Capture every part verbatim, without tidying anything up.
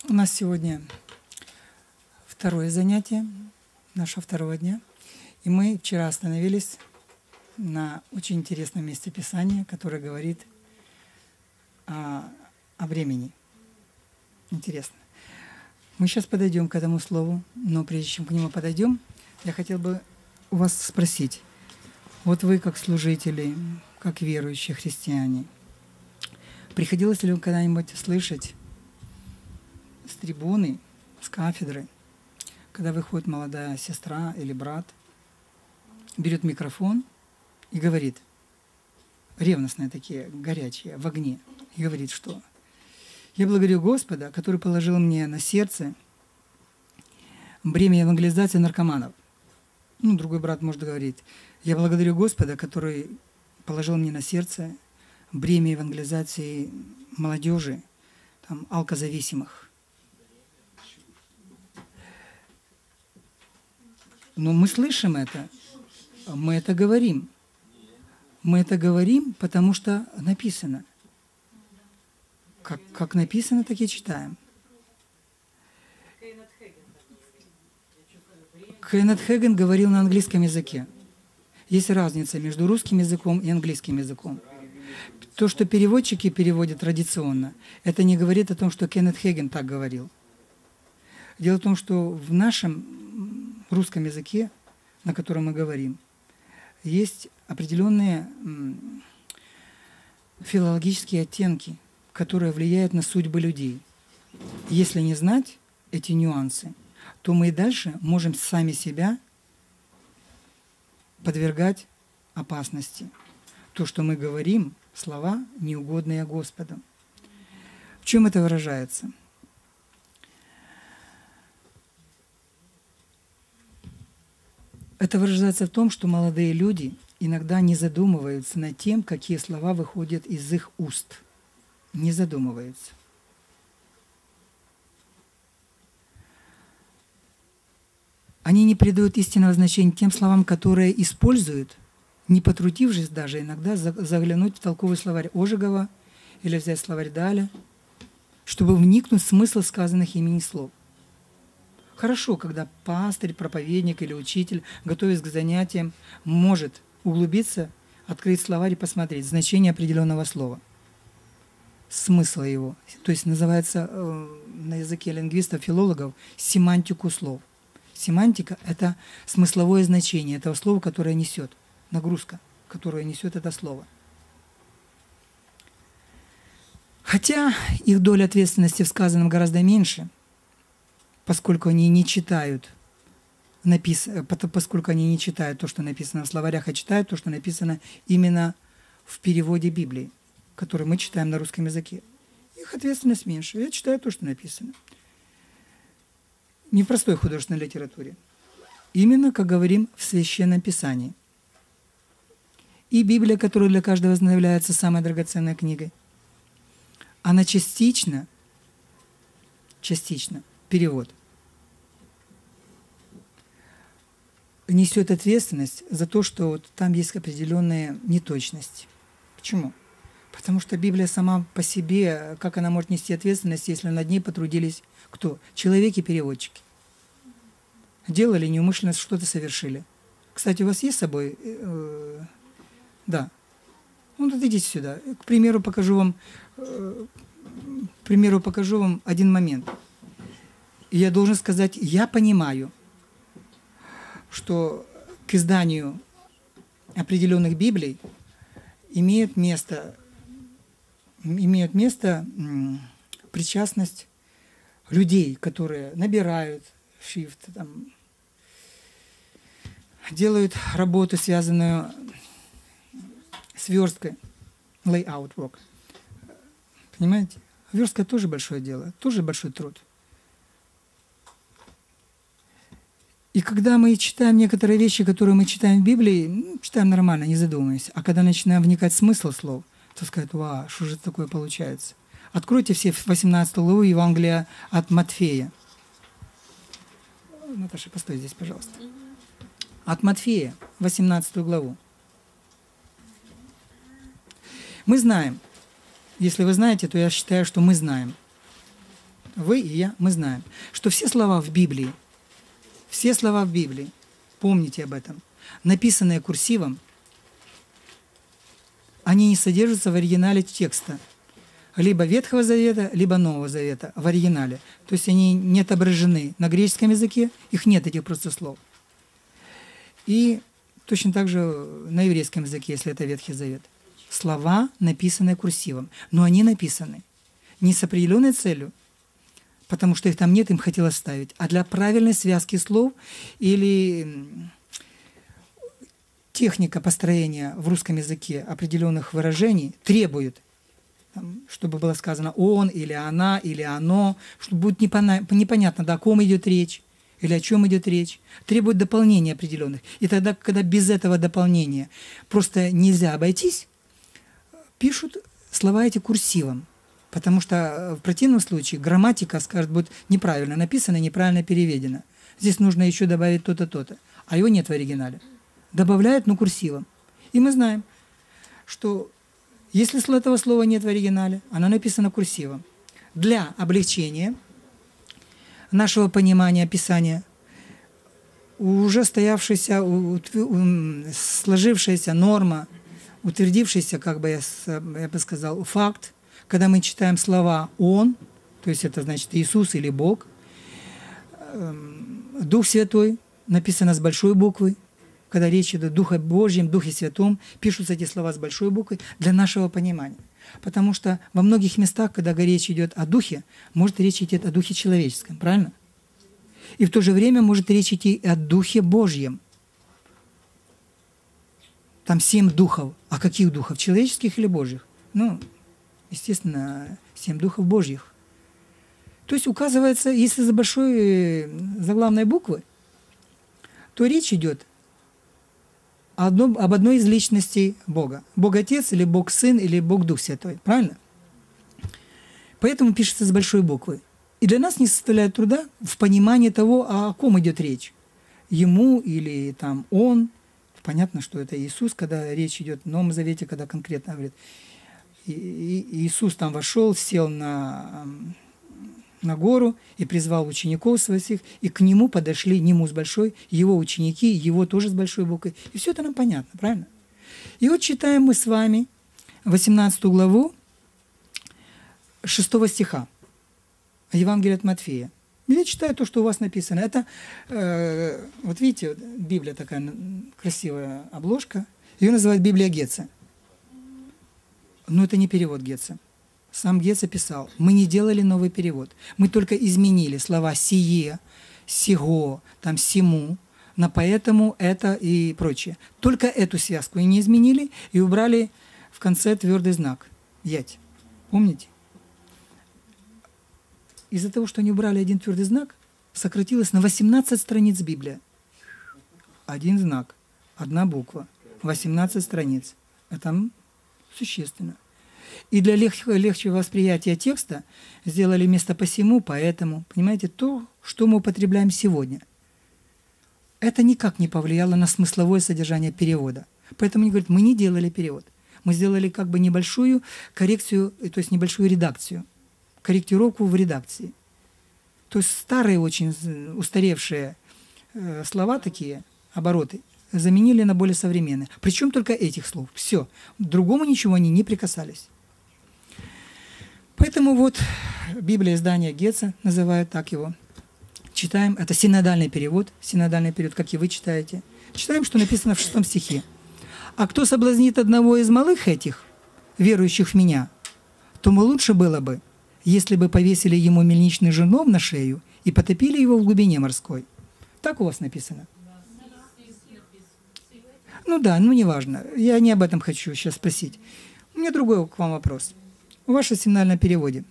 У нас сегодня второе занятие нашего второго дня. И мы вчера остановились на очень интересном месте Писания, которое говорит о, о времени. Интересно. Мы сейчас подойдем к этому слову, но прежде чем к нему подойдем, я хотел бы у вас спросить. Вот вы, как служители, как верующие христиане, приходилось ли вам когда-нибудь слышать с трибуны, с кафедры, когда выходит молодая сестра или брат, берет микрофон и говорит, ревностные такие, горячие, в огне, и говорит, что «Я благодарю Господа, который положил мне на сердце бремя евангелизации наркоманов». Ну, другой брат может говорить, «Я благодарю Господа, который положил мне на сердце бремя евангелизации молодежи, там, алкозависимых». Но мы слышим это, мы это говорим. Мы это говорим, потому что написано. Как, как написано, так и читаем. Кеннет Хэгин говорил на английском языке. Есть разница между русским языком и английским языком. То, что переводчики переводят традиционно, это не говорит о том, что Кеннет Хэгин так говорил. Дело в том, что в нашем русском языке, на котором мы говорим, есть определенные филологические оттенки, которые влияют на судьбы людей. Если не знать эти нюансы, то мы и дальше можем сами себя подвергать опасности. То, что мы говорим, слова, неугодные Господу. В чем это выражается? Это выражается в том, что молодые люди иногда не задумываются над тем, какие слова выходят из их уст. Не задумываются. Они не придают истинного значения тем словам, которые используют, не потрудившись даже иногда заглянуть в толковый словарь Ожегова или взять словарь Даля, чтобы вникнуть в смысл сказанных ими слов. Хорошо, когда пастырь, проповедник или учитель, готовясь к занятиям, может углубиться, открыть словарь и посмотреть значение определенного слова, смысла его. То есть называется э, на языке лингвистов, филологов семантику слов. Семантика – это смысловое значение этого слова, которое несет, нагрузка, которую несет это слово. Хотя их доля ответственности в сказанном гораздо меньше, поскольку они не читают, напис... поскольку они не читают то, что написано в словарях, а читают то, что написано именно в переводе Библии, который мы читаем на русском языке. Их ответственность меньше. Я читаю то, что написано. Не в простой художественной литературе. Именно, как говорим, в Священном Писании. И Библия, которая для каждого является самой драгоценной книгой, она частично, частично, перевод, несет ответственность за то, что вот там есть определенная неточность. Почему? Потому что Библия сама по себе, как она может нести ответственность, если над ней потрудились кто? Человеки и переводчики. Делали неумышленно, что-то совершили. Кстати, у вас есть с собой? Э, да. Ну, вот идите сюда. К примеру, покажу вам, э, к примеру, покажу вам один момент. И я должен сказать, я понимаю, что к изданию определенных Библий имеет место, имеет место м, причастность людей, которые набирают шрифт, там, делают работу, связанную с версткой, layout work. Понимаете? Верстка тоже большое дело, тоже большой труд. И когда мы читаем некоторые вещи, которые мы читаем в Библии, ну, читаем нормально, не задумываясь. А когда начинаем вникать в смысл слов, то сказать, вау, что же такое получается? Откройте все восемнадцатую главу Евангелия от Матфея. Наташа, постой здесь, пожалуйста. От Матфея, восемнадцатую главу. Мы знаем, если вы знаете, то я считаю, что мы знаем, вы и я, мы знаем, что все слова в Библии, все слова в Библии, помните об этом, написанные курсивом, они не содержатся в оригинале текста, либо Ветхого Завета, либо Нового Завета в оригинале. То есть они не отображены на греческом языке, их нет, этих просто слов. И точно так же на еврейском языке, если это Ветхий Завет. Слова, написанные курсивом, но они написаны не с определенной целью, потому что их там нет, им хотелось ставить, а для правильной связки слов или техника построения в русском языке определенных выражений требует, чтобы было сказано «он» или «она» или «оно», чтобы будет непонятно, да, о ком идет речь или о чем идет речь, требует дополнения определенных. И тогда, когда без этого дополнения просто нельзя обойтись, пишут слова эти курсивом, потому что в противном случае грамматика, скажет, будет неправильно написана, неправильно переведена. Здесь нужно еще добавить то-то, то-то, а его нет в оригинале. Добавляют, но курсивом. И мы знаем, что если этого слова нет в оригинале, оно написано курсивом. Для облегчения нашего понимания Писания уже стоявшаяся, сложившаяся норма, утвердившийся, как бы я, я бы сказал, факт, когда мы читаем слова «Он», то есть это значит Иисус или Бог, Дух Святой, написано с большой буквы, когда речь идет о Духе Божьем, Духе Святом, пишутся эти слова с большой буквы для нашего понимания. Потому что во многих местах, когда речь идет о Духе, может речь идти о Духе человеческом, правильно? И в то же время может речь идти о Духе Божьем. Там семь духов. А каких духов? Человеческих или Божьих? Ну, естественно, семь духов Божьих. То есть указывается, если за большой заглавной буквы, то речь идет Одно, об одной из личностей Бога. Бог Отец или Бог Сын или Бог Дух Святой. Правильно? Поэтому пишется с большой буквы. И для нас не составляет труда в понимании того, о ком идет речь. Ему или там он. Понятно, что это Иисус, когда речь идет в Новом Завете, когда конкретно говорит. И, и, Иисус там вошел, сел на, на гору и призвал учеников своих, и к нему подошли, нему с большой, его ученики, его тоже с большой буквой. И все это нам понятно, правильно? И вот читаем мы с вами восемнадцатую главу шестого стиха Евангелия от Матфея. Я читаю то, что у вас написано. Это, э, вот видите, вот Библия такая красивая обложка. Ее называют Библия Гетца. Но это не перевод Гетца. Сам Гетца писал, мы не делали новый перевод. Мы только изменили слова «сие», «сего», там «сему», на «поэтому», «это» и прочее. Только эту связку и не изменили, и убрали в конце твердый знак «ять». Помните? Из-за того, что они убрали один твердый знак, сократилось на восемнадцать страниц Библия. Один знак, одна буква, восемнадцать страниц. Это существенно. И для лег- легчего восприятия текста сделали место посему, поэтому. Понимаете, то, что мы употребляем сегодня, это никак не повлияло на смысловое содержание перевода. Поэтому они говорят, мы не делали перевод. Мы сделали как бы небольшую коррекцию, то есть небольшую редакцию. Корректировку в редакции. То есть старые, очень устаревшие э, слова такие, обороты, заменили на более современные. Причем только этих слов. Все. Другому ничего они не прикасались. Поэтому вот Библия издания Гетца называют так его. Читаем. Это синодальный перевод. Синодальный перевод, как и вы читаете. Читаем, что написано в шестом стихе. «А кто соблазнит одного из малых этих, верующих в меня, тому лучше было бы, если бы повесили ему мельничный жернов на шею и потопили его в глубине морской». Так у вас написано? Ну да, ну неважно. Я не об этом хочу сейчас спросить. У меня другой к вам вопрос. В вашем синодальном переводе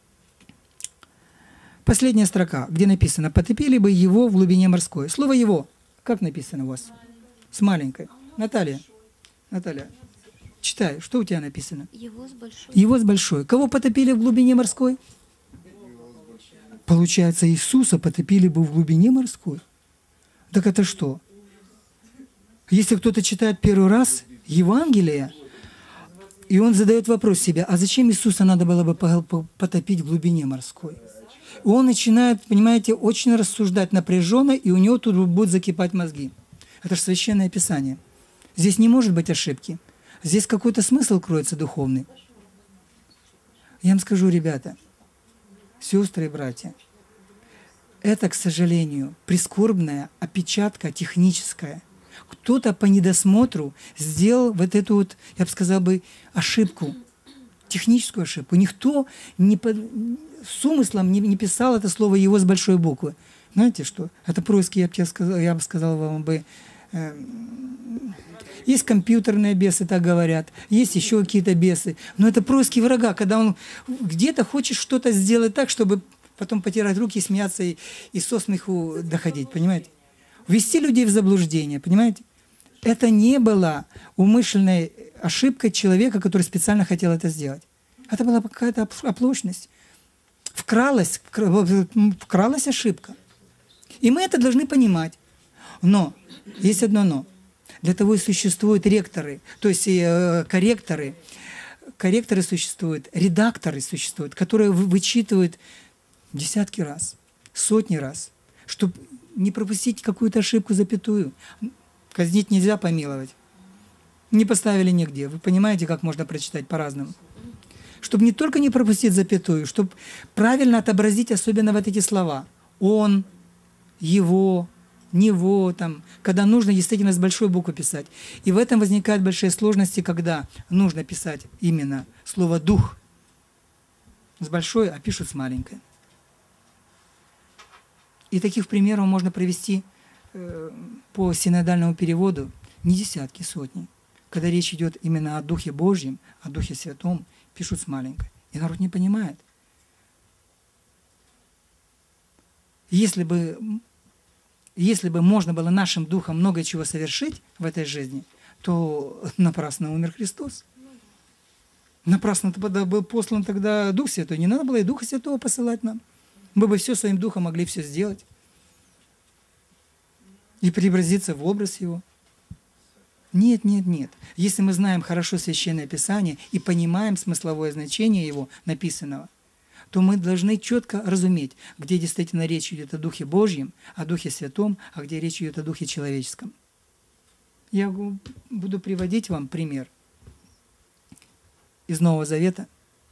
последняя строка, где написано «потопили бы его в глубине морской». Слово «его» как написано у вас? С маленькой. Наталья. Наталья. Читай, что у тебя написано? Его с большой. Его с большой. Кого потопили в глубине морской? Получается, Иисуса потопили бы в глубине морской. Так это что? Если кто-то читает первый раз Евангелие, и он задает вопрос себе, а зачем Иисуса надо было бы потопить в глубине морской? Он начинает, понимаете, очень рассуждать напряженно, и у него тут будут закипать мозги. Это же Священное Писание. Здесь не может быть ошибки. Здесь какой-то смысл кроется духовный. Я вам скажу, ребята, сестры и братья, это, к сожалению, прискорбная опечатка техническая. Кто-то по недосмотру сделал вот эту вот, я бы сказал бы, ошибку, техническую ошибку. Никто не по, с умыслом не, не писал это слово «его» с большой буквы. Знаете что? Это происки, я бы, тебе сказал, я бы сказал вам бы, э, есть компьютерные бесы, так говорят, есть еще какие-то бесы. Но это происки врага, когда он где-то хочет что-то сделать так, чтобы потом потирать руки, смеяться и, и со смеху доходить, понимаете? Ввести людей в заблуждение, понимаете? Это не было умышленной ошибкой человека, который специально хотел это сделать. Это была какая-то оплошность. Вкралась, вкралась ошибка. И мы это должны понимать. Но, есть одно но. Для того и существуют ректоры, то есть э, корректоры. Корректоры существуют, редакторы существуют, которые вычитывают десятки раз, сотни раз, чтобы не пропустить какую-то ошибку, запятую. Казнить нельзя, помиловать. Не поставили нигде. Вы понимаете, как можно прочитать по-разному? Чтобы не только не пропустить запятую, чтобы правильно отобразить особенно вот эти слова. Он, его, него, там, когда нужно действительно с большой буквы писать. И в этом возникают большие сложности, когда нужно писать именно слово «дух» с большой, а пишут с маленькой. И таких примеров можно привести э, по синодальному переводу не десятки, сотни. Когда речь идет именно о Духе Божьем, о Духе Святом, пишут с маленькой. И народ не понимает. Если бы, если бы можно было нашим духом много чего совершить в этой жизни, то напрасно умер Христос. Напрасно был послан тогда Дух Святой. Не надо было и Духа Святого посылать нам. Мы бы все своим духом могли все сделать. И преобразиться в образ Его. Нет, нет, нет. Если мы знаем хорошо Священное Писание и понимаем смысловое значение его написанного, то мы должны четко разуметь, где действительно речь идет о Духе Божьем, о Духе Святом, а где речь идет о Духе Человеческом. Я буду приводить вам пример из Нового Завета.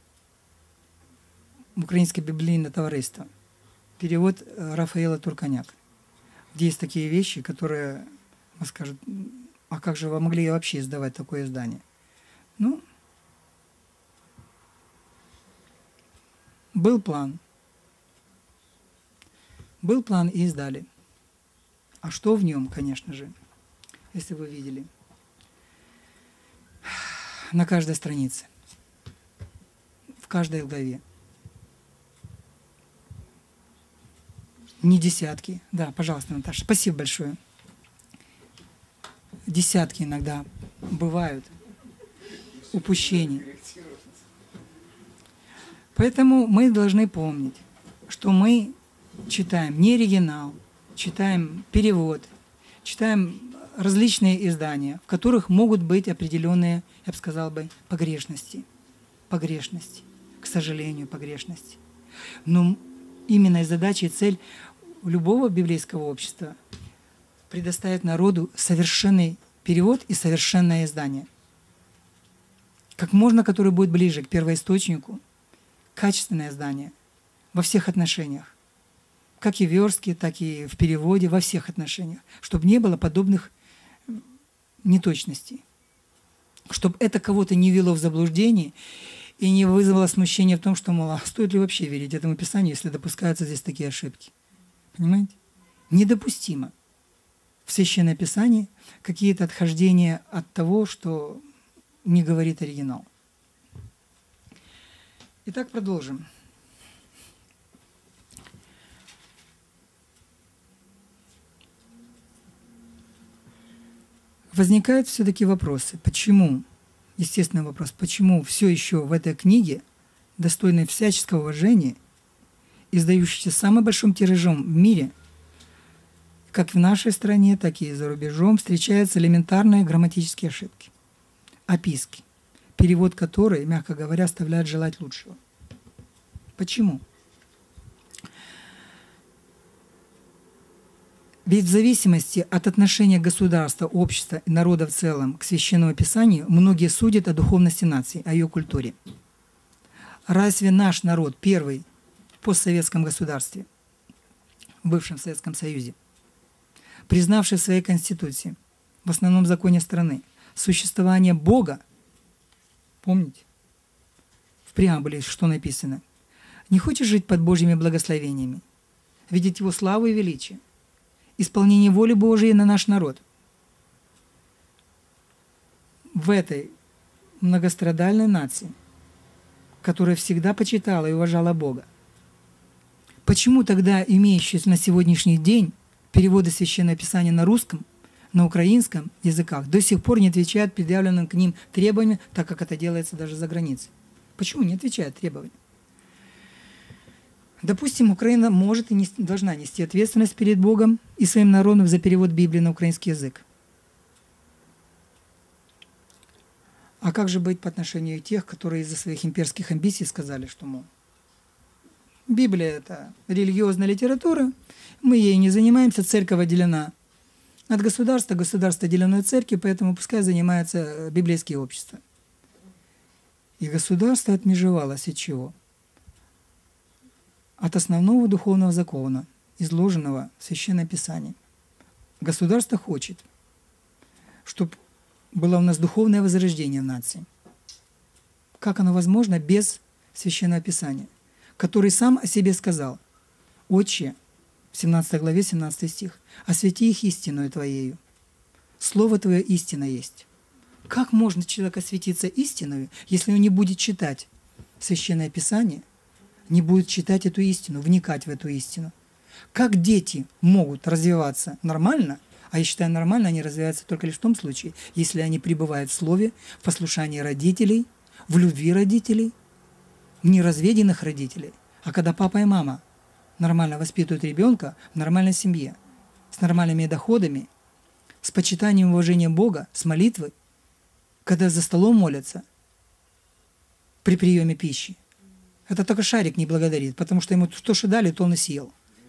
Украинское библейное товариство. Перевод Рафаэла Турканяк. Где есть такие вещи, которые скажут, а как же вы могли вообще издавать такое издание? Ну, был план. Был план и издали. А что в нем, конечно же, если вы видели? На каждой странице. В каждой главе. Не десятки. Да, пожалуйста, Наташа. Спасибо большое. Десятки иногда бывают упущений. Поэтому мы должны помнить, что мы читаем не оригинал, читаем перевод, читаем различные издания, в которых могут быть определенные, я бы сказал бы, погрешности. Погрешности. К сожалению, погрешности. Но именно и задача и цель любого библейского общества предоставить народу совершенный перевод и совершенное издание. Как можно, который будет ближе к первоисточнику, качественное издание во всех отношениях. Как и в верстке, так и в переводе, во всех отношениях. Чтобы не было подобных неточностей. Чтобы это кого-то не ввело в заблуждение и не вызвало смущения в том, что, мол, а стоит ли вообще верить этому Писанию, если допускаются здесь такие ошибки. Понимаете? Недопустимо в Священное Писание какие-то отхождения от того, что не говорит оригинал. Итак, продолжим. Возникают все-таки вопросы. Почему? Естественный вопрос. Почему все еще в этой книге, достойной всяческого уважения, издающийся самым большим тиражом в мире, как в нашей стране, так и за рубежом, встречаются элементарные грамматические ошибки, описки, перевод которой, мягко говоря, оставляет желать лучшего. Почему? Ведь в зависимости от отношения государства, общества и народа в целом к Священному Писанию многие судят о духовности нации, о ее культуре. Разве наш народ первый в постсоветском государстве, в бывшем Советском Союзе, признавший в своей Конституции, в основном законе страны, существование Бога, помните, в преамбуле что написано? Не хочешь жить под Божьими благословениями, видеть Его славу и величие, исполнение воли Божией на наш народ. В этой многострадальной нации, которая всегда почитала и уважала Бога, почему тогда имеющиеся на сегодняшний день переводы Священного Писания на русском, на украинском языках до сих пор не отвечают предъявленным к ним требованиям, так как это делается даже за границей? Почему не отвечают требованиям? Допустим, Украина может и не должна нести ответственность перед Богом и своим народом за перевод Библии на украинский язык. А как же быть по отношению к тех, которые из-за своих имперских амбиций сказали, что, мол, Библия – это религиозная литература, мы ей не занимаемся, церковь отделена от государства, государство отделено от церкви, поэтому пускай занимаются библейские общества. И государство отмежевалось от чего? От основного духовного закона, изложенного в Священном Писании. Государство хочет, чтобы было у нас духовное возрождение в нации. Как оно возможно без Священного Писания, который сам о себе сказал: «Отче», в семнадцатой главе, семнадцатый стих, «освети их истиною Твоею». Слово Твое истина есть. Как можно человек осветиться истиною, если он не будет читать Священное Писание, не будет читать эту истину, вникать в эту истину? Как дети могут развиваться нормально, а я считаю, нормально они развиваются только лишь в том случае, если они пребывают в слове, в послушании родителей, в любви родителей, в неразведенных родителей. А когда папа и мама нормально воспитывают ребенка в нормальной семье, с нормальными доходами, с почитанием и уважением Бога, с молитвой, когда за столом молятся при приеме пищи, это только шарик не благодарит, потому что ему то, что дали, то он и съел.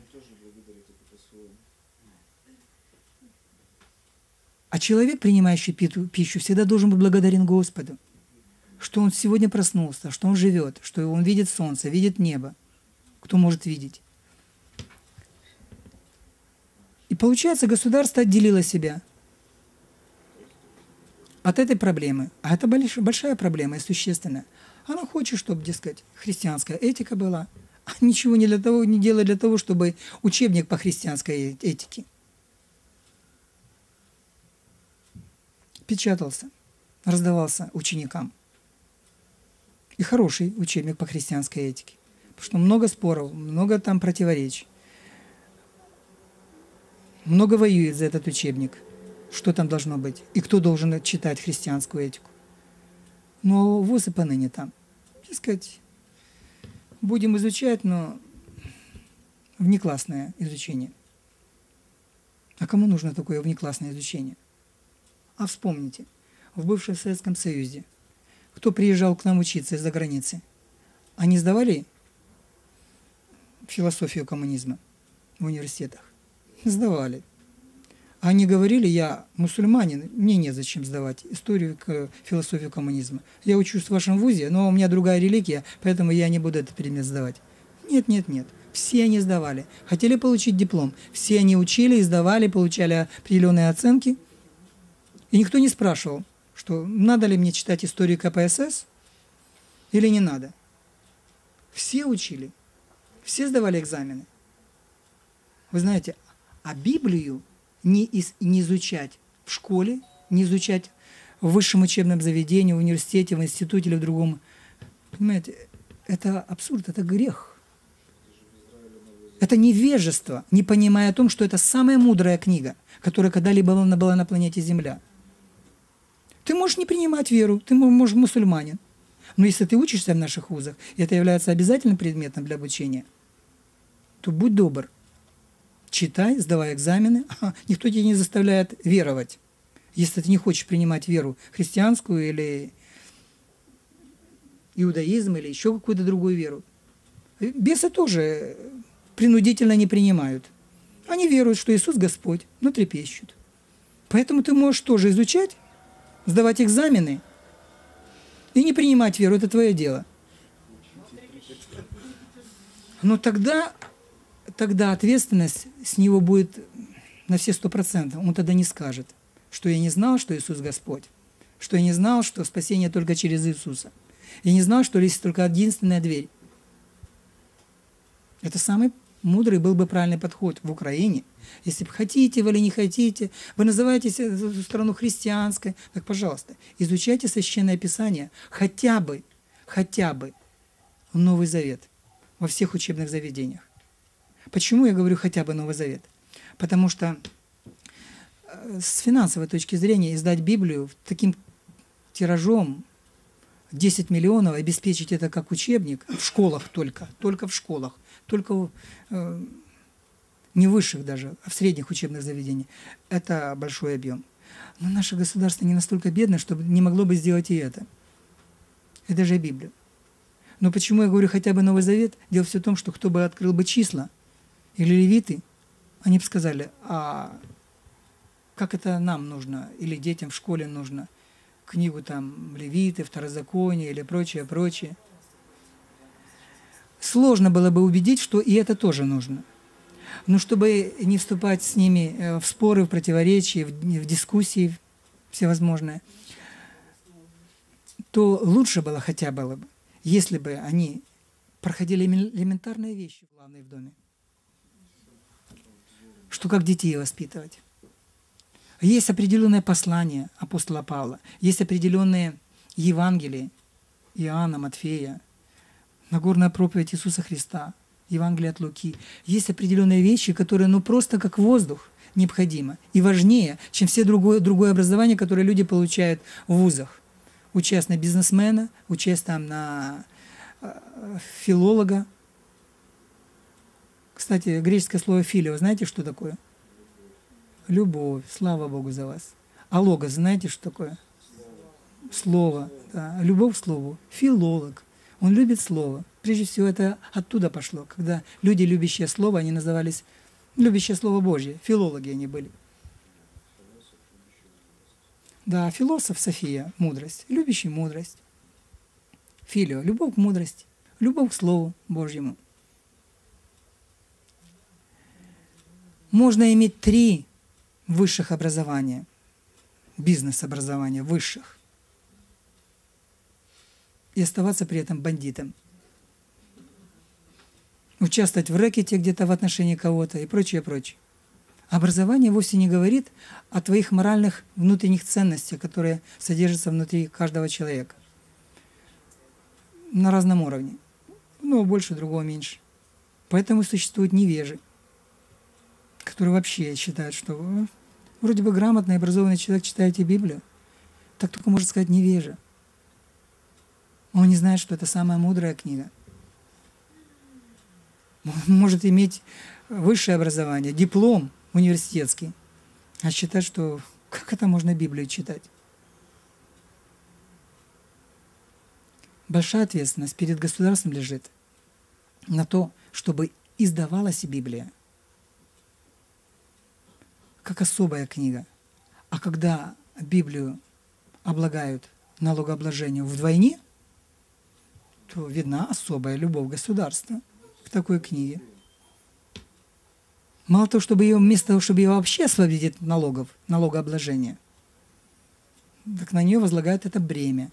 А человек, принимающий пищу, всегда должен быть благодарен Господу, что он сегодня проснулся, что он живет, что он видит солнце, видит небо. Кто может видеть? И получается, государство отделило себя от этой проблемы. А это большая проблема и существенная. Она хочет, чтобы, дескать, христианская этика была, а ничего не, для того, не делает для того, чтобы учебник по христианской этике печатался, раздавался ученикам. И хороший учебник по христианской этике. Потому что много споров, много там противоречий. Много воюет за этот учебник. Что там должно быть? И кто должен читать христианскую этику? Но ВУЗ и поныне там. Так сказать, будем изучать, но внеклассное изучение. А кому нужно такое внеклассное изучение? А вспомните, в бывшем Советском Союзе, кто приезжал к нам учиться из-за границы, они сдавали философию коммунизма в университетах? Сдавали. Они говорили: я мусульманин, мне незачем сдавать историю, философию коммунизма. Я учусь в вашем вузе, но у меня другая религия, поэтому я не буду этот предмет сдавать. Нет, нет, нет. Все они сдавали. Хотели получить диплом. Все они учили и сдавали, получали определенные оценки. И никто не спрашивал, что надо ли мне читать историю ка пэ эс эс или не надо. Все учили. Все сдавали экзамены. Вы знаете, а Библию не, из, не изучать в школе, не изучать в высшем учебном заведении, в университете, в институте или в другом. Понимаете, это абсурд, это грех. Это невежество, не понимая о том, что это самая мудрая книга, которая когда-либо была на планете Земля. Ты можешь не принимать веру, ты можешь мусульманин. Но если ты учишься в наших вузах, и это является обязательным предметом для обучения, то будь добр. Читай, сдавай экзамены. Ага, никто тебя не заставляет веровать. Если ты не хочешь принимать веру христианскую или иудаизм, или еще какую-то другую веру. Бесы тоже принудительно не принимают. Они веруют, что Иисус Господь, но трепещут. Поэтому ты можешь тоже изучать, сдавать экзамены и не принимать веру. Это твое дело. Но тогда, тогда ответственность с него будет на все сто процентов. Он тогда не скажет, что я не знал, что Иисус Господь, что я не знал, что спасение только через Иисуса. Я не знал, что есть только единственная дверь. Это самый мудрый был бы правильный подход в Украине. Если бы хотите вы или не хотите, вы называетесь эту страну христианской, так, пожалуйста, изучайте Священное Писание хотя бы, хотя бы Новый Завет во всех учебных заведениях. Почему я говорю хотя бы Новый Завет? Потому что с финансовой точки зрения издать Библию таким тиражом десять миллионов, обеспечить это как учебник в школах только, только в школах, только э, не в высших даже, а в средних учебных заведениях, это большой объем. Но наше государство не настолько бедно, чтобы не могло бы сделать и это. Это же Библия. Но почему я говорю хотя бы Новый Завет? Дело все в том, что кто бы открыл бы числа или левиты, они бы сказали, а как это нам нужно или детям в школе нужно? Книгу там Левиты, Второзаконие или прочее, прочее. Сложно было бы убедить, что и это тоже нужно. Но чтобы не вступать с ними в споры, в противоречия, в дискуссии всевозможные, то лучше было хотя бы, если бы они проходили элементарные вещи, главные в доме. Что как детей воспитывать. Есть определенное послание апостола Павла, есть определенные Евангелия Иоанна, Матфея, Нагорная проповедь Иисуса Христа, Евангелие от Луки. Есть определенные вещи, которые ну просто как воздух необходимо и важнее, чем все другое, другое образование, которое люди получают в вузах. Учась на бизнесмена, учась там на э, филолога. Кстати, греческое слово «филио», знаете, что такое? Любовь, слава Богу за вас. А логос, знаете, что такое? Слово. Да. Любовь к слову. Филолог. Он любит слово. Прежде всего, это оттуда пошло. Когда люди, любящие слово, они назывались любящее слово Божье. Филологи они были. Да, философ София, мудрость. Любящий мудрость. Филио, любовь к мудрости. Любовь к слову Божьему. Можно иметь три высших образования, бизнес-образования высших, и оставаться при этом бандитом. Участвовать в рэкете где-то в отношении кого-то и прочее, прочее. Образование вовсе не говорит о твоих моральных внутренних ценностях, которые содержатся внутри каждого человека. На разном уровне. Ну, больше, другого меньше. Поэтому существуют невежи, которые вообще считают, что вроде бы грамотный, образованный человек, читаете Библию, так только может сказать невежа. Он не знает, что это самая мудрая книга. Он может иметь высшее образование, диплом университетский, а считать, что как это можно Библию читать? Большая ответственность перед государством лежит на то, чтобы издавалась Библия как особая книга. А когда Библию облагают налогообложением вдвойне, то видна особая любовь государства к такой книге. Мало того, чтобы ее, вместо того, чтобы ее вообще освободить от налогов, налогообложения, так на нее возлагают это бремя.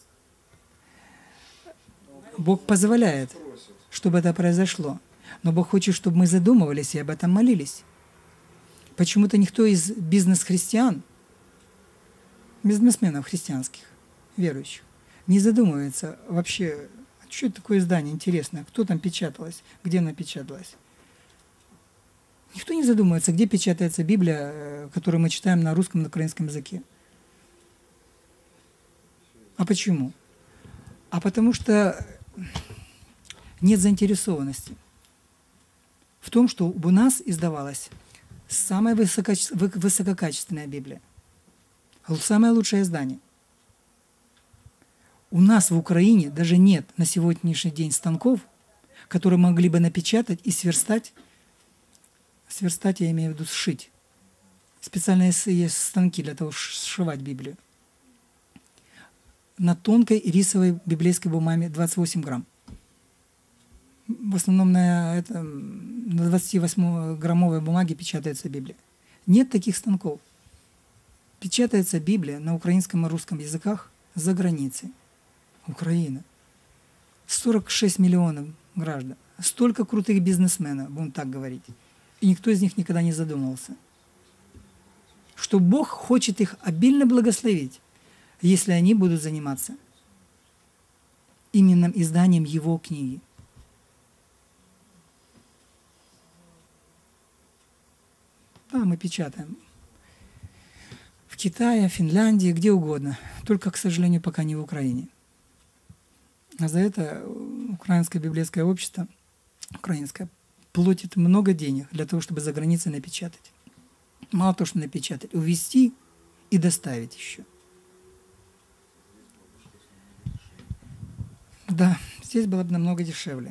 Бог позволяет, чтобы это произошло. Но Бог хочет, чтобы мы задумывались и об этом молились. Почему-то никто из бизнес-христиан, бизнесменов христианских, верующих, не задумывается вообще, что это такое издание интересное, кто там печаталось, где она печаталась. Никто не задумывается, где печатается Библия, которую мы читаем на русском и на украинском языке. А почему? А потому что нет заинтересованности в том, что у нас издавалась самая высокоче... высококачественная Библия, самое лучшее издание. У нас в Украине даже нет на сегодняшний день станков, которые могли бы напечатать и сверстать Сверстать я имею в виду сшить. Специальные есть станки для того, чтобы сшивать Библию. На тонкой рисовой библейской бумаге двадцать восемь грамм. В основном на, это, на двадцативосьмиграммовой бумаге печатается Библия. Нет таких станков. Печатается Библия на украинском и русском языках за границей. Украина. сорок шесть миллионов граждан. Столько крутых бизнесменов, будем так говорить. И никто из них никогда не задумывался, что Бог хочет их обильно благословить, если они будут заниматься именно изданием Его книги. Да, мы печатаем. В Китае, Финляндии, где угодно. Только, к сожалению, пока не в Украине. А за это Украинское библейское общество, украинское, платит много денег для того, чтобы за границей напечатать. Мало того, что напечатать, увезти и доставить еще. Да, здесь было бы намного дешевле.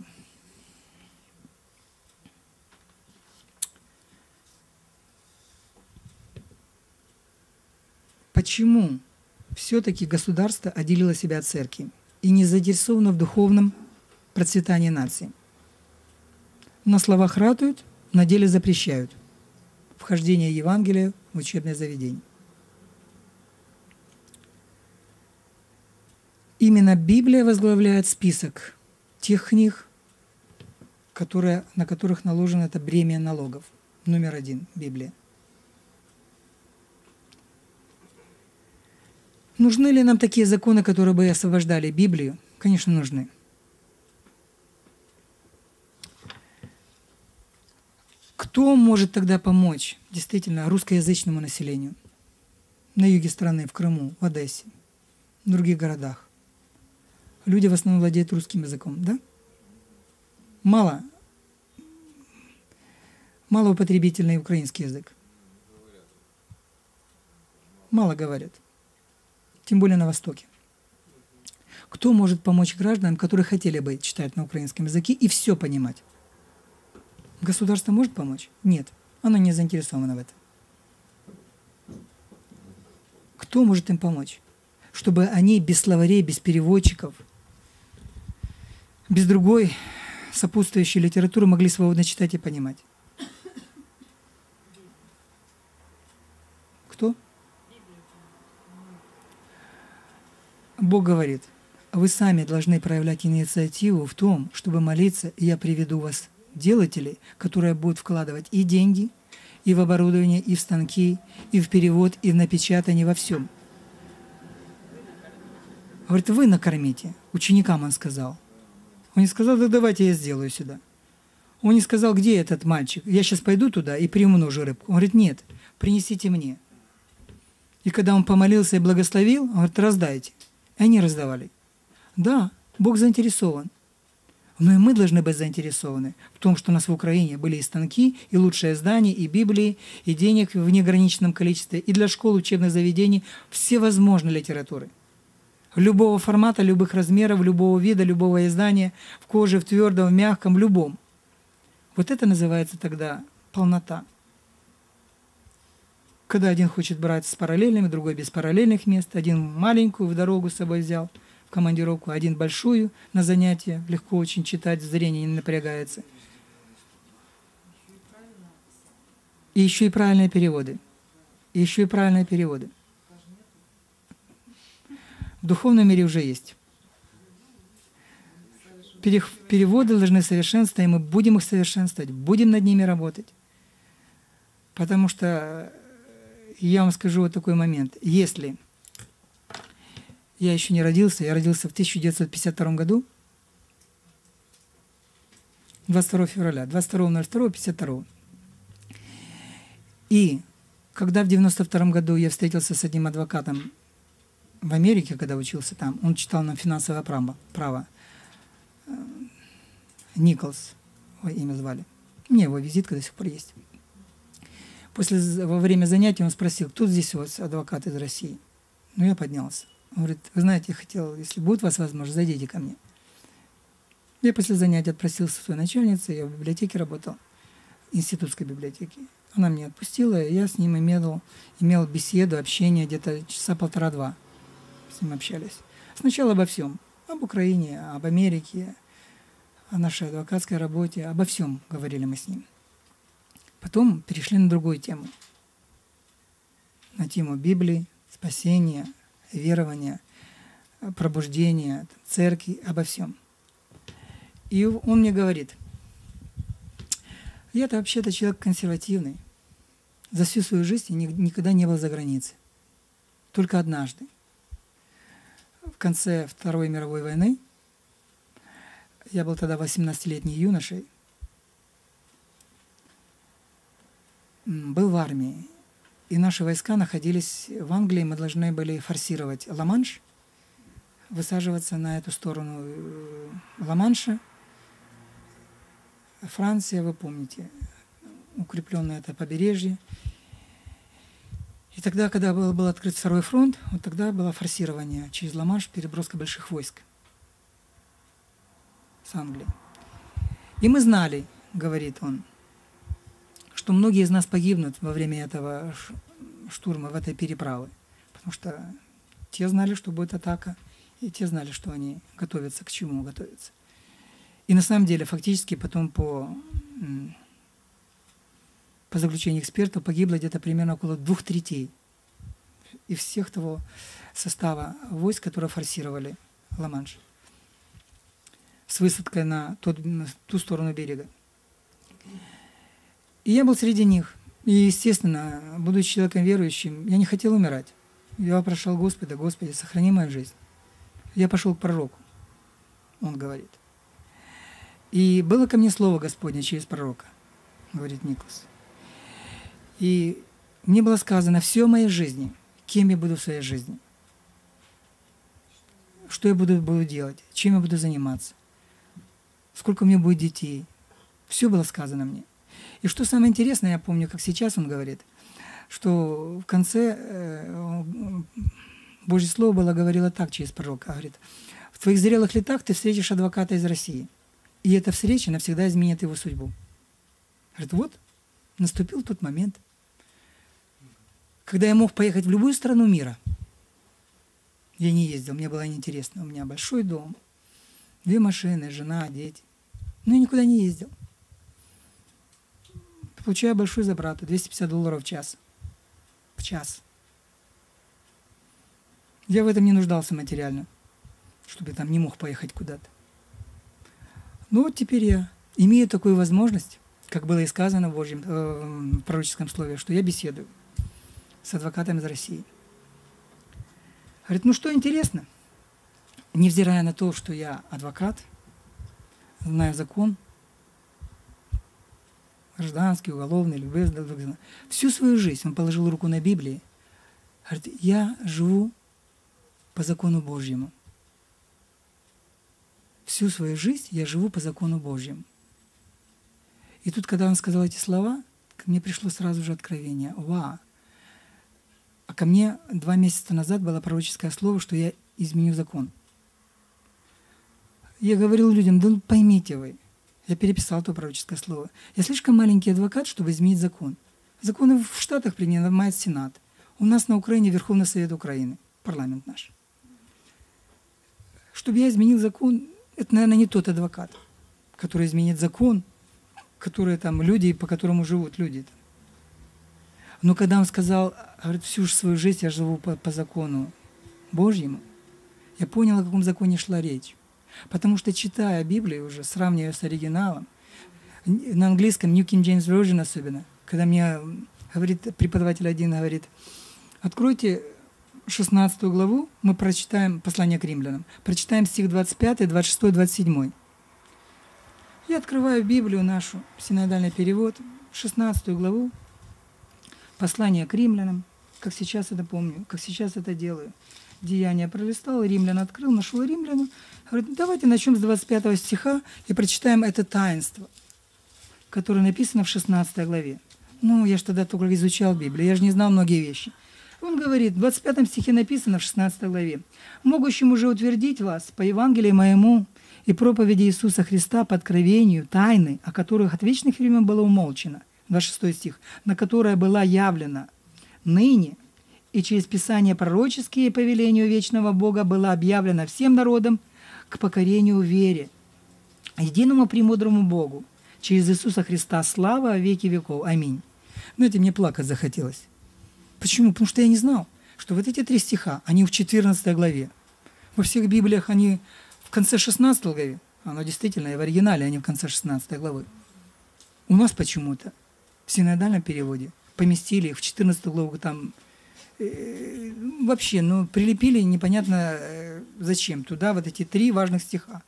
Почему все-таки государство отделило себя от церкви и не заинтересовано в духовном процветании нации? На словах ратуют, на деле запрещают вхождение Евангелия в учебное заведение. Именно Библия возглавляет список тех книг, которые, на которых наложено это бремя налогов. Номер один – Библия. Нужны ли нам такие законы, которые бы освобождали Библию? Конечно, нужны. Кто может тогда помочь действительно русскоязычному населению на юге страны, в Крыму, в Одессе, в других городах? Люди в основном владеют русским языком, да? Мало. Малоупотребительный украинский язык. Мало говорят. Тем более на Востоке. Кто может помочь гражданам, которые хотели бы читать на украинском языке и все понимать? Государство может помочь? Нет. Оно не заинтересовано в этом. Кто может им помочь? Чтобы они без словарей, без переводчиков, без другой сопутствующей литературы могли свободно читать и понимать. Кто? Бог говорит, вы сами должны проявлять инициативу в том, чтобы молиться, и я приведу вас делателей, которые будут вкладывать и деньги, и в оборудование, и в станки, и в перевод, и в напечатание, во всем. Говорит, вы накормите. Ученикам он сказал. Он не сказал, да давайте я сделаю сюда. Он не сказал, где этот мальчик. Я сейчас пойду туда и примножу рыбку. Он говорит, нет, принесите мне. И когда он помолился и благословил, он говорит, раздайте. И они раздавали. Да, Бог заинтересован. Но и мы должны быть заинтересованы в том, что у нас в Украине были и станки, и лучшие издания, и Библии, и денег в неограниченном количестве, и для школ, учебных заведений, всевозможной литературы. Любого формата, любых размеров, любого вида, любого издания, в коже, в твердом, в мягком, в любом. Вот это называется тогда полнота. Когда один хочет брать с параллельными, другой без параллельных мест, один маленькую в дорогу с собой взял, в командировку, один большую на занятия, легко очень читать, зрение не напрягается. И еще и правильные переводы. И еще и правильные переводы. В духовном мире уже есть. Переводы должны совершенствоваться, и мы будем их совершенствовать, будем над ними работать. Потому что я вам скажу вот такой момент. Если я еще не родился, я родился в тысяча девятьсот пятьдесят втором году, двадцать второго февраля, двадцать второго ноль второго пятьдесят второго. И когда в девяносто втором году я встретился с одним адвокатом в Америке, когда учился там, он читал нам финансовое право, право. Николс, его имя звали. Мне его визитка до сих пор есть. После, во время занятия он спросил, кто здесь у вас адвокат из России? Ну, я поднялся. Он говорит, вы знаете, я хотел, если будет у вас возможность, зайдите ко мне. Я после занятия отпросился своей начальницы, я в библиотеке работал. институтской библиотеки. Она меня отпустила, и я с ним имел, имел беседу, общение, где-то часа полтора-два с ним общались. Сначала обо всем. Об Украине, об Америке, о нашей адвокатской работе, обо всем говорили мы с ним. Потом перешли на другую тему. На тему Библии, спасения, верования, пробуждения, церкви, обо всем. И он мне говорит: я-то вообще-то человек консервативный. За всю свою жизнь я никогда не был за границей. Только однажды. В конце Второй мировой войны, я был тогда восемнадцатилетний юношей, был в армии. И наши войска находились в Англии, мы должны были форсировать Ла-Манш, высаживаться на эту сторону Ла-Манша. Франция, вы помните, укрепленное это побережье. И тогда, когда был, был открыт второй фронт, вот тогда было форсирование через Ла-Манш, переброска больших войск с Англии. И мы знали, говорит он, что многие из нас погибнут во время этого штурма, в этой переправы. Потому что те знали, что будет атака, и те знали, что они готовятся, к чему готовятся. И на самом деле, фактически, потом по, по заключению экспертов погибло где-то примерно около двух третей из всех того состава войск, которые форсировали Ла-Манш с высадкой на, тот, на ту сторону берега. И я был среди них. И, естественно, будучи человеком верующим, я не хотел умирать. Я вопрошал Господа: Господи, сохрани мою жизнь. Я пошел к пророку, он говорит. И было ко мне слово Господне через пророка, говорит Николас. И мне было сказано: все в моей жизни, кем я буду в своей жизни, что я буду, буду делать, чем я буду заниматься, сколько у меня будет детей. Все было сказано мне. И что самое интересное, я помню, как сейчас он говорит, что в конце э, Божье Слово было, говорило так через пророка, говорит: в твоих зрелых летах ты встретишь адвоката из России, и эта встреча навсегда изменит его судьбу. Говорит, вот, наступил тот момент, когда я мог поехать в любую страну мира. Я не ездил, мне было неинтересно. У меня большой дом, две машины, жена, дети. Но я никуда не ездил. Получаю большую зарплату, двести пятьдесят долларов в час. В час. Я в этом не нуждался материально, чтобы я там не мог поехать куда-то. Ну вот теперь я имею такую возможность, как было и сказано в Божьем э, в пророческом слове, что я беседую с адвокатом из России. Говорит, ну что интересно, невзирая на то, что я адвокат, знаю закон, гражданский, уголовный, любой, всю свою жизнь он положил руку на Библии. Говорит, я живу по закону Божьему. Всю свою жизнь я живу по закону Божьему. И тут, когда он сказал эти слова, ко мне пришло сразу же откровение. Вау! А ко мне два месяца назад было пророческое слово, что я изменю закон. Я говорил людям, да поймите вы, я переписал то пророческое слово. Я слишком маленький адвокат, чтобы изменить закон. Законы в Штатах принимает Сенат. У нас на Украине Верховный Совет Украины, парламент наш. Чтобы я изменил закон, это, наверное, не тот адвокат, который изменит закон, которые там люди, по которому живут люди. Но когда он сказал, говорит, всю свою жизнь я живу по, по закону Божьему, я понял, о каком законе шла речь. Потому что, читая Библию уже, сравнивая с оригиналом, на английском, New King James Version особенно, когда мне говорит, преподаватель один говорит, откройте шестнадцатую главу, мы прочитаем послание к римлянам, прочитаем стих двадцать пятый, двадцать шестой, двадцать седьмой. Я открываю Библию нашу, синодальный перевод, шестнадцатую главу, послание к римлянам, как сейчас это помню, как сейчас это делаю. Деяния пролистал, Римлян открыл, нашел Римляну. Говорит, давайте начнем с двадцать пятого стиха и прочитаем это таинство, которое написано в шестнадцатой главе. Ну, я же тогда только изучал Библию, я же не знал многие вещи. Он говорит, в двадцать пятом стихе написано в шестнадцатой главе, «Могущим уже утвердить вас по Евангелию моему и проповеди Иисуса Христа по откровению тайны, о которых от вечных времен было умолчено, двадцать шестой стих, на которое была явлена ныне, и через Писание пророческие по велению вечного Бога была объявлена всем народам к покорению вере, единому премудрому Богу, через Иисуса Христа слава во веки веков. Аминь. Знаете, мне плакать захотелось. Почему? Потому что я не знал, что вот эти три стиха, они в четырнадцатой главе. Во всех Библиях они в конце шестнадцатой главы. Оно действительно и в оригинале, они в конце шестнадцатой главы. У нас почему-то в синодальном переводе поместили их в четырнадцатую главу, там э, вообще, ну, прилепили непонятно э, зачем туда вот эти три важных стиха.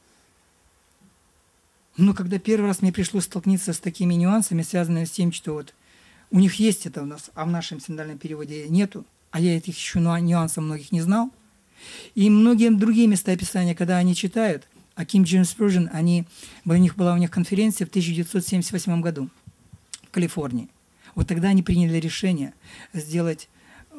Но когда первый раз мне пришлось столкнуться с такими нюансами, связанными с тем, что вот у них есть это у нас, а в нашем синодальном переводе нету, а я этих еще нюансов многих не знал. И многие другие места Писания, когда они читают, а King James Version, они, у них была у них конференция в тысяча девятьсот семьдесят восьмом году в Калифорнии. Вот тогда они приняли решение сделать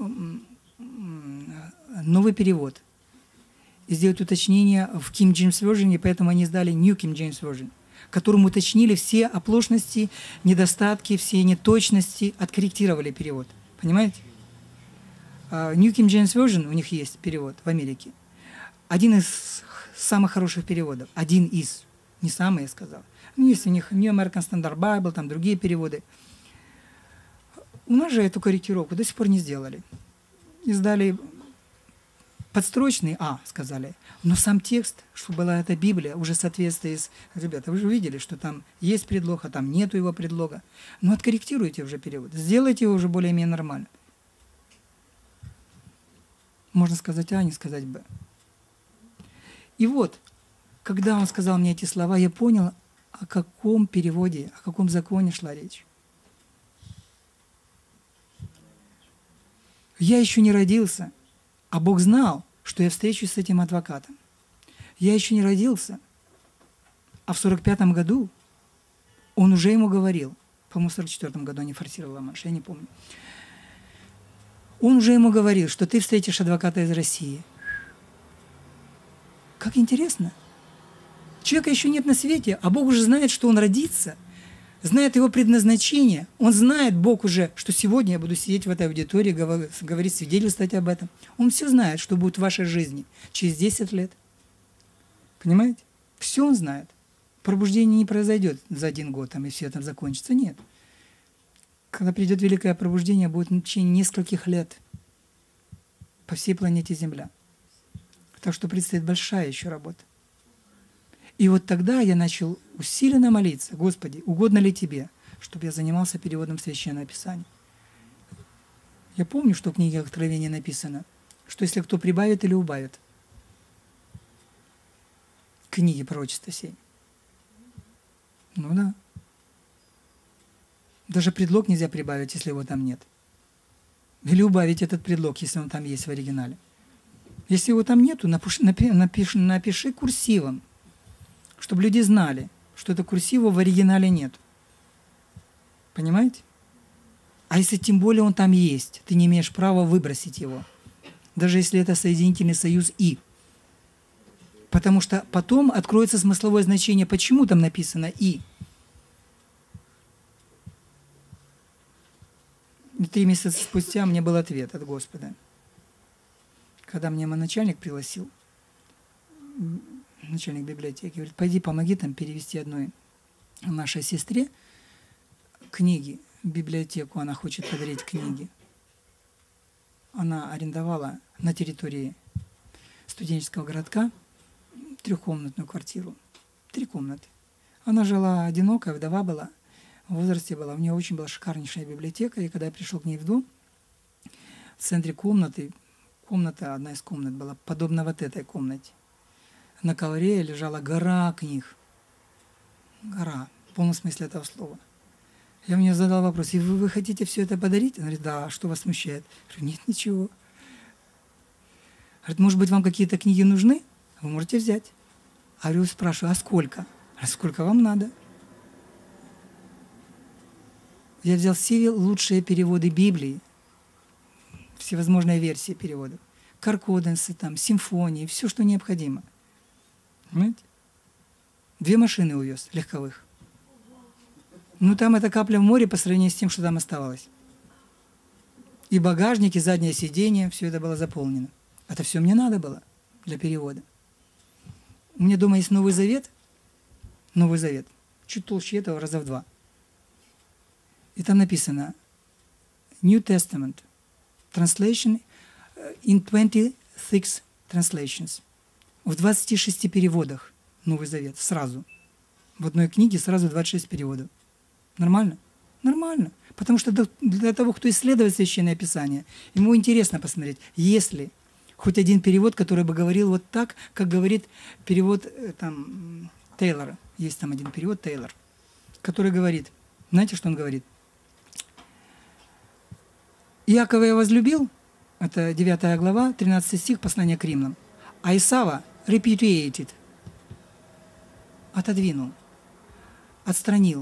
новый перевод и сделать уточнение в King James Version, и поэтому они издали New King James Version, которым уточнили все оплошности, недостатки, все неточности, откорректировали перевод. Понимаете? Uh, New King James Version, у них есть перевод в Америке. Один из самых хороших переводов. Один из. Не самый, я сказал. Есть у них New American Standard Bible, там другие переводы. У нас же эту корректировку до сих пор не сделали. Издали подстрочный А, сказали. Но сам текст, что была эта Библия, уже в соответствии с... Ребята, вы же увидели, что там есть предлог, а там нету его предлога. Но откорректируйте уже перевод. Сделайте его уже более-менее нормально. Можно сказать А, не сказать Б. И вот, когда он сказал мне эти слова, я понял, о каком переводе, о каком законе шла речь. Я еще не родился, а Бог знал, что я встречусь с этим адвокатом. Я еще не родился, а в сорок пятом году он уже ему говорил, по-моему, в сорок четвёртом году они форсировали Ла-Манш, я не помню. Он уже ему говорил, что ты встретишь адвоката из России. Как интересно. Человека еще нет на свете, а Бог уже знает, что он родится, знает его предназначение. Он знает, Бог уже, что сегодня я буду сидеть в этой аудитории, говорить, свидетельствовать об этом. Он все знает, что будет в вашей жизни через десять лет. Понимаете? Все он знает. Пробуждение не произойдет за один год, там, и все это закончится. Нет. Когда придет великое пробуждение, будет в течение нескольких лет по всей планете Земля. Так что предстоит большая еще работа. И вот тогда я начал усиленно молиться: Господи, угодно ли Тебе, чтобы я занимался переводом Священного Писания? Я помню, что в книге Откровения написано, что если кто прибавит или убавит, книги пророчества сей. Ну да. Даже предлог нельзя прибавить, если его там нет. Или убавить этот предлог, если он там есть в оригинале. Если его там нету, напиши, напиши, напиши курсивом, чтобы люди знали, что это курсива в оригинале нет. Понимаете? А если тем более он там есть, ты не имеешь права выбросить его. Даже если это соединительный союз «и». Потому что потом откроется смысловое значение, почему там написано «и». И три месяца спустя мне был ответ от Господа. Когда мне мой начальник пригласил, начальник библиотеки, говорит: пойди помоги там перевести одной нашей сестре книги в библиотеку, она хочет подарить книги. Она арендовала на территории студенческого городка трехкомнатную квартиру, три комнаты. Она жила одинокая, вдова была, в возрасте была, у нее очень была шикарнейшая библиотека, и когда я пришел к ней в дом, в центре комнаты, комната, одна из комнат была подобна вот этой комнате. На ковре лежала гора книг. Гора, в полном смысле этого слова. Я мне задал вопрос: и вы, вы хотите все это подарить? Она говорит: да, а что вас смущает? Я говорю: нет, ничего. Говорит: может быть, вам какие-то книги нужны? Вы можете взять. А я спрашиваю: а сколько? А сколько вам надо? Я взял все лучшие переводы Библии, всевозможные версии переводов, каркоденсы, там, симфонии, все, что необходимо. Понимаете? Две машины увез, легковых. Ну там это капля в море по сравнению с тем, что там оставалось. И багажник, и заднее сиденье, все это было заполнено. Это все мне надо было для перевода. У меня дома есть Новый Завет, Новый Завет, чуть толще этого, раза в два. И там написано New Testament, translation in twenty-six translations. В двадцати шести переводах Новый Завет сразу. В одной книге сразу двадцать шесть переводов. Нормально? Нормально. Потому что для того, кто исследует Священное Писание, ему интересно посмотреть, есть ли хоть один перевод, который бы говорил вот так, как говорит перевод там, Тейлора. Есть там один перевод Тейлор, который говорит, знаете, что он говорит? Иакова я возлюбил, это девятая глава, тринадцатый стих, послание к Римлянам, а Исава repudiated, отодвинул, отстранил,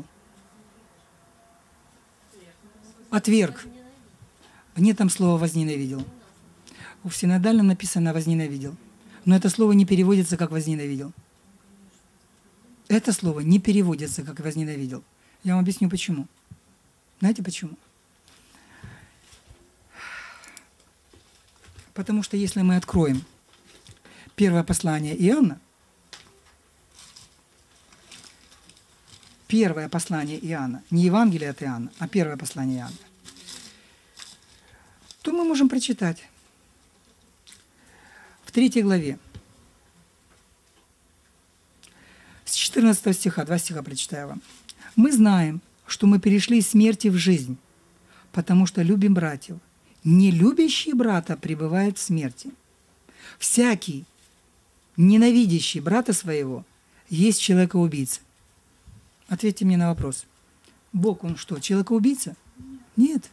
отверг. Нет там слова «возненавидел». В синодальном написано «возненавидел». Но это слово не переводится как «возненавидел». Это слово не переводится как «возненавидел». Я вам объясню почему. Знаете почему? Потому что если мы откроем первое послание Иоанна, первое послание Иоанна, не Евангелие от Иоанна, а первое послание Иоанна, то мы можем прочитать в третьей главе, с четырнадцатого стиха, два стиха прочитаю вам. «Мы знаем, что мы перешли из смерти в жизнь, потому что любим братьев. Не любящий брата пребывает в смерти. Всякий, ненавидящий брата своего, есть человекоубийца». Ответьте мне на вопрос. Бог, он что, человекоубийца? Нет.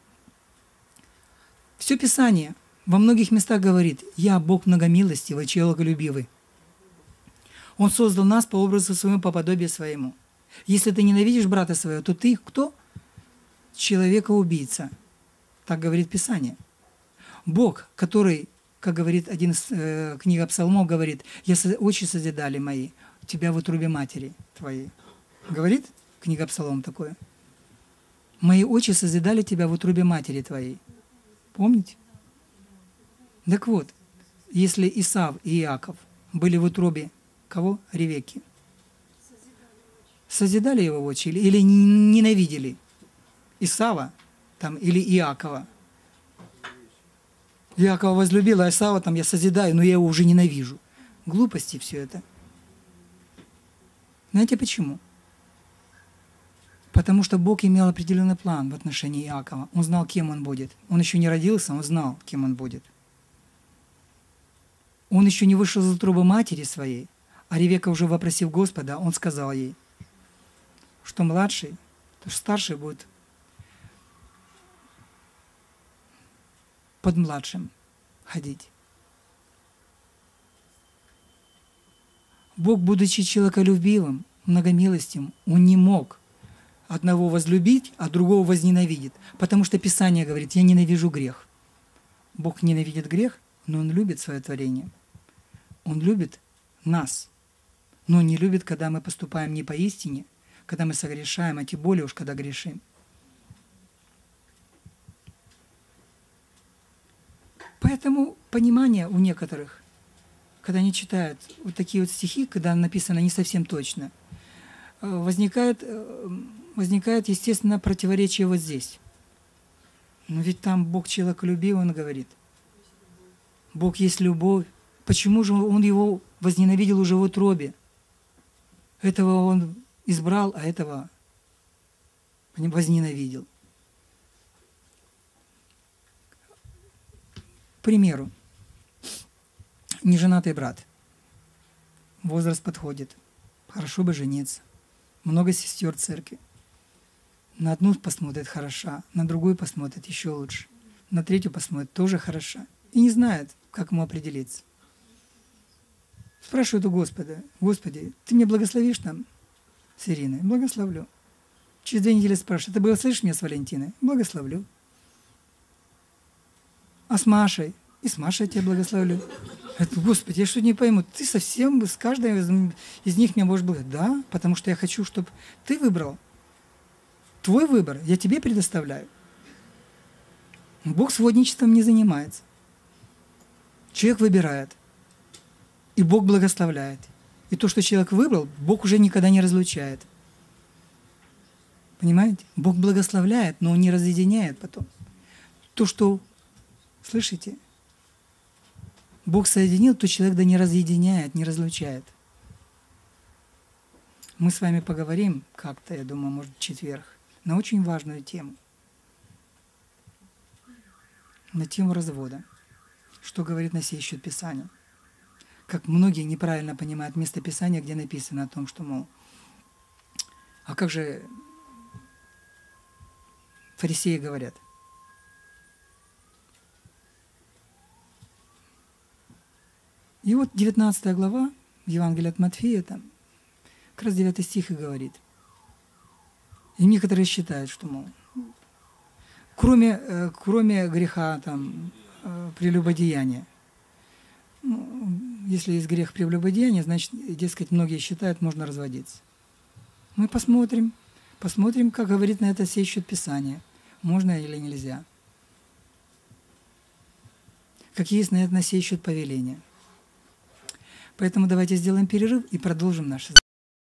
Все Писание во многих местах говорит, «Я Бог многомилостивый, человеколюбивый». Он создал нас по образу своему, по подобию своему. Если ты ненавидишь брата своего, то ты кто? Человекоубийца. Так говорит Писание. Бог, который, как говорит один из э, книга Псалмов, говорит, «Я очи созидали мои, тебя в утробе матери твоей». Говорит книга Псалом такое? «Мои очи созидали тебя в утробе матери твоей». Помните? Так вот, если Исав и Иаков были в утробе кого? Ревекки. Созидали его очи или, или ненавидели Исава там, или Иакова? Иакова возлюбила, а Исава там я созидаю, но я его уже ненавижу. Глупости все это. Знаете почему? Потому что Бог имел определенный план в отношении Иакова. Он знал, кем он будет. Он еще не родился, он знал, кем он будет. Он еще не вышел из утробы матери своей, а Ревекка, уже вопросив Господа, он сказал ей, что младший, то что старший будет под младшим ходить. Бог, будучи человеколюбивым, многомилостивым, он не мог одного возлюбить, а другого возненавидеть. Потому что Писание говорит, я ненавижу грех. Бог ненавидит грех, но Он любит свое творение. Он любит нас. Но не любит, когда мы поступаем не по истине, когда мы согрешаем, а тем более уж, когда грешим. Поэтому понимание у некоторых, когда они читают вот такие вот стихи, когда написано не совсем точно, возникает, возникает, естественно, противоречие вот здесь. Но ведь там Бог человеколюбивый, Он говорит. Бог есть любовь. Почему же Он его возненавидел уже в утробе? Этого Он избрал, а этого возненавидел. К примеру, неженатый брат. Возраст подходит. Хорошо бы жениться. Много сестер в церкви. На одну посмотрит хороша, на другую посмотрит еще лучше. На третью посмотрит тоже хороша. И не знает, как ему определиться. Спрашивает у Господа: Господи, Ты мне благословишь там с Ириной? Благословлю. Через две недели спрашивает: Ты благословишь меня с Валентиной? Благословлю. А с Машей? И с Машей я тебя благословлю. Это, Господи, я что не пойму, Ты совсем с каждой из, из них меня можешь благословить? Да, потому что я хочу, чтобы Ты выбрал Твой выбор я тебе предоставляю. Бог сводничеством не занимается. Человек выбирает. И Бог благословляет. И то, что человек выбрал, Бог уже никогда не разлучает. Понимаете? Бог благословляет, но Он не разъединяет потом. То, что, слышите, Бог соединил, то человек да не разъединяет, не разлучает. Мы с вами поговорим как-то, я думаю, может, в четверг, на очень важную тему. На тему развода. Что говорит на сей счет Писание. Как многие неправильно понимают место Писания, где написано о том, что, мол, а как же фарисеи говорят? И вот девятнадцатая глава Евангелия от Матфея, там, как раз девятый стих и говорит. И некоторые считают, что, мол, кроме, э, кроме греха там, э, прелюбодеяния, ну, если есть грех прелюбодеяния, значит, дескать, многие считают, можно разводиться. Мы посмотрим, посмотрим, как говорит на это сей счет Писание, можно или нельзя. Какие есть на это на сей счет повеления. Поэтому давайте сделаем перерыв и продолжим наше